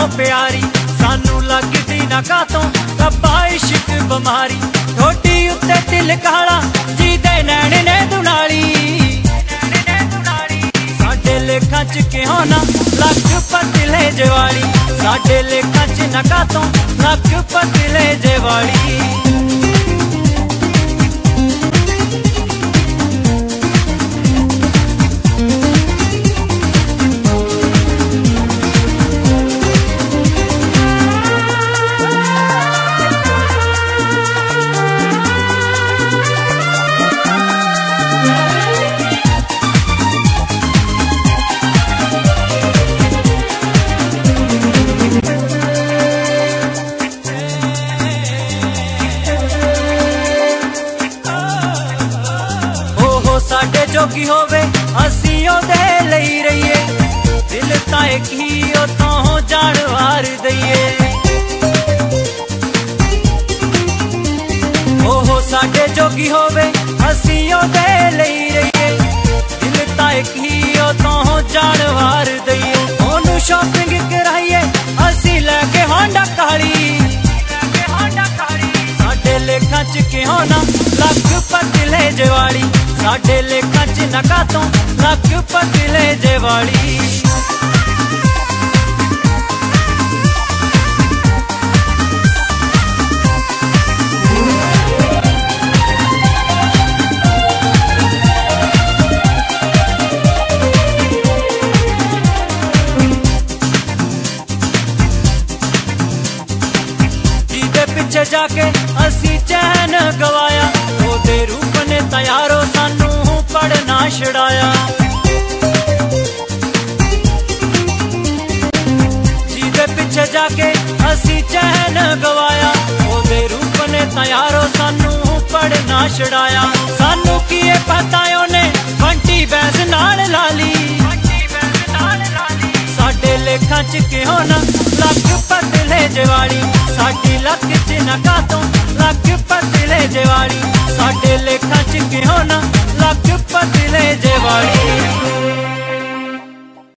प्यारी सानू लगदी ना कातों रब्बा इश्क बमारी ठोडी उत्ते तिल काला जी दे नैण ने दुनाली साडे लेखां च क्यों ना लख पतले जवाली साडे लेखां च ना कातों लख पतले जवाली साडे जोगी होवे असी ओदे लई रहीए दिल ताए की ओ तों जान वार दईए ओहो साडे जोगी होवे असी ओदे लई रहीए दिल ताए की ओ तों जान वार दईए ओनू शॉपिंग कराईए असी लैके होंडा काली साडे लेखां च क्यों ना लख पतले जवाली साडे लेखां च ना कातों लख पतले जवाली जिदे पिछे जाके असी चैन गवाया ओदे रूप ने तैयारो सानू पढ़ना छड़ाया जिदे पिछे जाके असी चैन गवाया ओदे रूप ने तैयारो सानू पढ़ना छड़ाया सानू की पता ओने बंटी बैस नाल लाली साडे लेखां च क्यों ना लख पतले जवाली